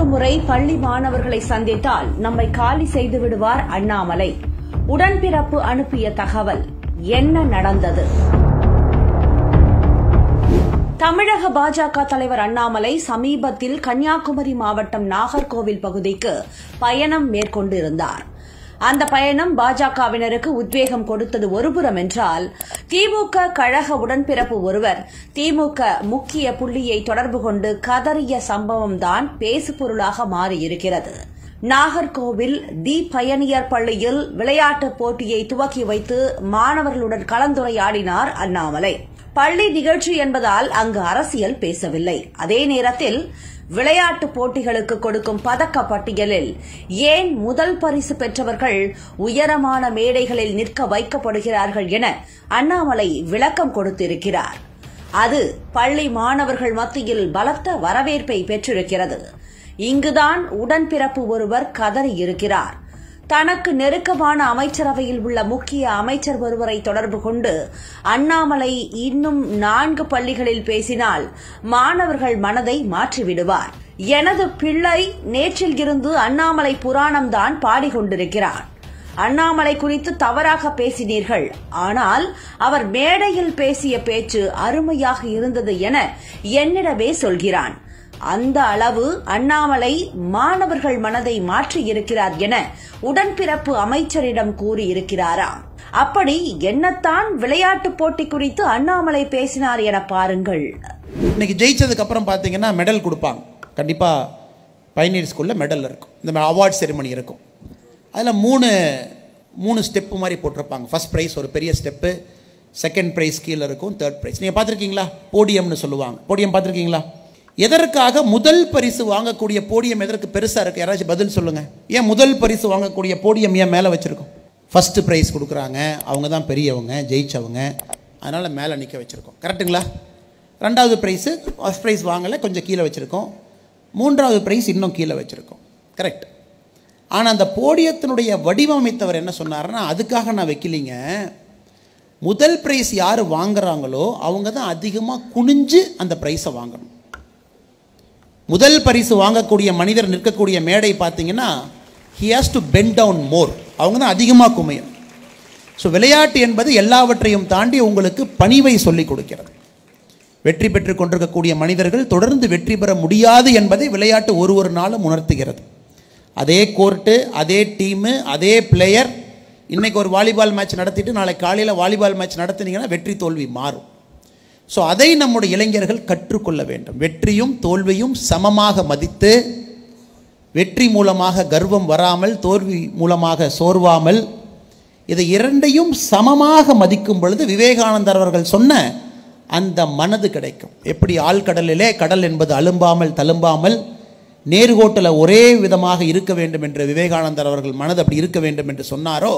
ஒருமுறை பள்ளி மாணவர்களை சந்தித்தால் நம்மை காலி செய்து விடுவார் அண்ணாமலை. உடன்பிறப்பு அனுப்பிய தகவல். என்ன நடந்தது? தமிழக பாஜக தலைவர் அண்ணாமலை சமீபத்தில் கன்னியாகுமரி மாவட்டம் நாகர்கோவில் பகுதிக்கு பயணம் மேற்கொண்டிருந்தார். அந்த பயணம் பாஜகவினருக்கு உத்வேகம் கொடுத்தது ஒருபுறம் என்றால், திமுக கழக உடன்பிறப்பு ஒருவர் திமுக முக்கிய புள்ளியை தொடர்பு கொண்டு கதறிய சம்பவம்தான் பேசுபொருளாக மாறியிருக்கிறது. நாகர்கோவில் தி பயனியர் பள்ளியில் விளையாட்டுப் போட்டியை துவக்கி வைத்து மாணவர்களுடன் கலந்துரையாடினார் அண்ணாமலை. பள்ளி நிகழ்ச்சி என்பதால் அங்கு அரசியல் பேசவில்லை. அதே நேரத்தில் விளையாட்டுப் போட்டிகளுக்கு கொடுக்கும் பதக்க பட்டியலில் ஏன் முதல் பரிசு பெற்றவர்கள் உயரமான மேடைகளில் நிற்க வைக்கப்படுகிறார்கள் என அண்ணாமலை விளக்கம் கொடுத்திருக்கிறார். அது பள்ளி மாணவர்கள் மத்தியில் பலத்த வரவேற்பை பெற்றிருக்கிறது. இங்குதான் உடன்பிறப்பு ஒருவர் கதறியிருக்கிறார். தனக்கு நெருக்கமான அமைச்சரவையில் உள்ள முக்கிய அமைச்சர் ஒருவரை தொடர்பு கொண்டு அண்ணாமலை இன்னும் 4 பள்ளிகளில் பேசினால் மாணவர்கள் மனதை மாற்றிவிடுவார். எனது பிள்ளை நேற்றில் இருந்து அண்ணாமலை புராணம்தான் பாடிக்கொண்டிருக்கிறார். அண்ணாமலை குறித்து தவறாக பேசினீர்கள், ஆனால் அவர் மேடையில் பேசிய பேச்சு அருமையாக இருந்தது என என்னிடமே சொல்கிறான். அந்த அளவு அண்ணாமலை மாணவர்கள் மனதை மாற்றியிருக்கிறார் என உடன்பிறப்பு அமைச்சரிடம் கூறியிருக்கிறாராம். அப்படி என்னத்தான் விளையாட்டு போட்டி குறித்து அண்ணாமலை பேசினார் என பாருங்கள். இன்னைக்கு ஜெயிச்சதுக்கு அப்புறம் பாத்தீங்கன்னா மெடல் கொடுப்பாங்க. கண்டிப்பா பைனியர் ஸ்கூல்ல மெடல் இருக்கும். இந்த அவார்ட் செரிமனி இருக்கும். அதுல மூணு ஸ்டெப் மாதிரி போட்டிருப்பாங்க. ஃபர்ஸ்ட் பிரைஸ் ஒரு பெரிய ஸ்டெப்பு, செகண்ட் பிரைஸ் கீழே இருக்கும், தேர்ட் பிரைஸ். நீங்க பாத்திருக்கீங்களா? போடியம்னு சொல்லுவாங்க. போடியம் பாத்திருக்கீங்களா? எதற்காக முதல் பரிசு வாங்கக்கூடிய போடியம் எதற்கு பெருசா இருக்கு? யாராச்சும் பதில் சொல்லுங்க. ஏன் முதல் பரிசு வாங்கக்கூடிய போடியம் ஏன் மேலே வச்சிருக்கோம்? ஃபர்ஸ்ட் பிரைஸ் கொடுக்குறாங்க, அவங்க தான் பெரியவங்க, ஜெயிச்சவங்க, அதனால மேலே நிற்க வச்சிருக்கோம். கரெக்டுங்களா? ரெண்டாவது பிரைஸு ஃபர்ஸ்ட் பிரைஸ் வாங்கலை, கொஞ்சம் கீழே வச்சிருக்கோம். மூன்றாவது பிரைஸ் இன்னும் கீழே வச்சிருக்கோம். கரெக்ட். ஆனால் அந்த போடியத்தினுடைய வடிவமைத்தவர் என்ன சொன்னார்னா, அதுக்காக நான் வைக்கலிங்க, முதல் பிரைஸ் யார் வாங்குறாங்களோ அவங்க தான் அதிகமாக குனிஞ்சு அந்த பிரைஸை வாங்கணும். முதல் பரிசு வாங்கக்கூடிய மனிதர் நிற்கக்கூடிய மேடை பார்த்தீங்கன்னா he has to bend down more. அவங்க தான் அதிகமாக குமையும். ஸோ விளையாட்டு என்பது எல்லாவற்றையும் தாண்டி உங்களுக்கு பணிவை சொல்லிக் கொடுக்கிறது. வெற்றி பெற்று கொண்டிருக்கக்கூடிய மனிதர்கள் தொடர்ந்து வெற்றி பெற முடியாது என்பதை விளையாட்டு ஒரு நாளும் உணர்த்துகிறது. அதே கோர்ட்டு, அதே டீமு, அதே பிளேயர் இன்னைக்கு ஒரு வாலிபால் மேட்ச் நடத்திட்டு நாளைக்கு காலையில் வாலிபால் மேட்ச் நடத்தினீங்கன்னா வெற்றி தோல்வி மாறும். ஸோ அதை நம்முடைய இளைஞர்கள் கற்றுக்கொள்ள வேண்டும். வெற்றியும் தோல்வியும் சமமாக மதித்து, வெற்றி மூலமாக கர்வம் வராமல், தோல்வி மூலமாக சோர்வாமல், இதை இரண்டையும் சமமாக மதிக்கும் பொழுது விவேகானந்தர் அவர்கள் சொன்ன அந்த மனது கிடைக்கும். எப்படி ஆழ்கடலிலே கடல் என்பது அலும்பாமல் தழும்பாமல் நேர்கோட்டில் ஒரே விதமாக இருக்க வேண்டும் என்று விவேகானந்தர் அவர்கள் மனது அப்படி இருக்க வேண்டும் என்று சொன்னாரோ,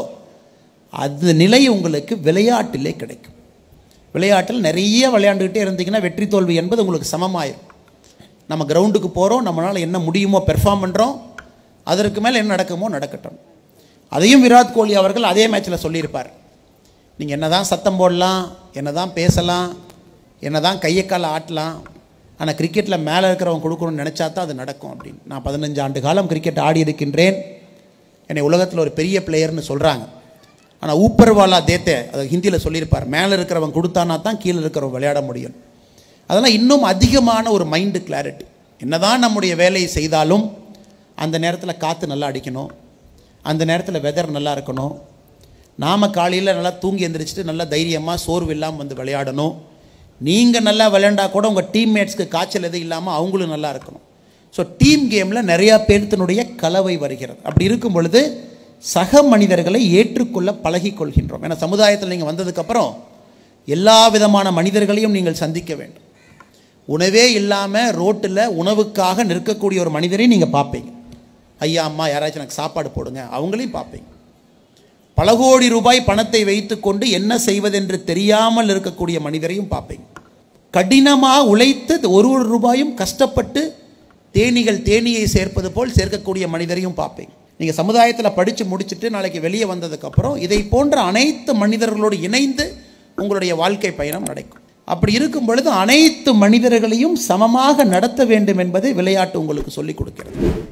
அது நிலை உங்களுக்கு விளையாட்டிலே கிடைக்கும். விளையாட்டில் நிறைய விளையாண்டுக்கிட்டே இருந்தீங்கன்னா வெற்றி தோல்வி என்பது உங்களுக்கு சமமாயிரும். நம்ம கிரவுண்டுக்கு போகிறோம், நம்மளால் என்ன முடியுமோ பெர்ஃபார்ம் பண்ணுறோம், அதற்கு மேலே என்ன நடக்குமோ நடக்கட்டும். அதையும் விராட் கோலி அவர்கள் அதே மேட்ச்சில் சொல்லியிருப்பார். நீங்கள் என்ன தான் சத்தம் போடலாம், என்ன தான் பேசலாம், என்ன தான் கையை காலை ஆட்டலாம், ஆனால் கிரிக்கெட்டில் மேலே இருக்கிறவங்க கொடுக்கணும்னு நினச்சா தான் அது நடக்கும் அப்படின்னு. நான் 15 ஆண்டு காலம் கிரிக்கெட் ஆடி இருக்கின்றேன். என்னை உலகத்தில் ஒரு பெரிய பிளேயர்னு சொல்கிறாங்க. ஆனால் ஊப்பர்வாலா தேத்தே, அதை ஹிந்தியில் சொல்லியிருப்பார், மேலே இருக்கிறவங்க கொடுத்தானா தான் கீழே இருக்கிறவங்க விளையாட முடியும். அதெல்லாம் இன்னும் அதிகமான ஒரு மைண்டு கிளாரிட்டி. என்னதான் நம்முடைய வேலையை செய்தாலும் அந்த நேரத்தில் காற்று நல்லா அடிக்கணும், அந்த நேரத்தில் வெதர் நல்லா இருக்கணும், நாம் காலையில் நல்லா தூங்கி எந்திரிச்சிட்டு நல்லா தைரியமாக சோர்வு இல்லாமல் வந்து விளையாடணும். நீங்கள் நல்லா விளையாண்டா கூட உங்கள் டீம்மேட்ஸ்க்கு காய்ச்சல் எதுவும் இல்லாமல் அவங்களும் நல்லா இருக்கணும். ஸோ டீம் கேமில் நிறையா பேர்த்தினுடைய கலவை வருகிறது. அப்படி இருக்கும் பொழுது சக மனிதர்களை ஏற்றுக்கொள்ள பழகிக்கொள்கின்றோம். ஏன்னா சமுதாயத்தில் நீங்கள் வந்ததுக்கப்புறம் எல்லா விதமான மனிதர்களையும் நீங்கள் சந்திக்க வேண்டும். உணவே இல்லாமல் ரோட்டில் உணவுக்காக நிற்கக்கூடிய ஒரு மனிதரை நீங்கள் பார்ப்பீங்க. ஐயா அம்மா யாராச்சும் எனக்கு சாப்பாடு போடுங்க, அவங்களையும் பார்ப்பீங்க. பல கோடி ரூபாய் பணத்தை வைத்து கொண்டு என்ன செய்வதென்று தெரியாமல் இருக்கக்கூடிய மனிதரையும் பார்ப்பீங்க. கடினமாக உழைத்து ஒரு ரூபாயும் கஷ்டப்பட்டு தேனியை சேர்ப்பது போல் சேர்க்கக்கூடிய மனிதரையும் பார்ப்பீங்க. நீங்கள் சமுதாயத்தில் படித்து முடிச்சுட்டு நாளைக்கு வெளியே வந்ததுக்கப்புறம் இதை போன்ற அனைத்து மனிதர்களோடு இணைந்து உங்களுடைய வாழ்க்கை பயணம் நடக்கும். அப்படி இருக்கும் பொழுது அனைத்து மனிதர்களையும் சமமாக நடத்த வேண்டும் என்பதை விளையாட்டு உங்களுக்கு சொல்லிக் கொடுக்கிறது.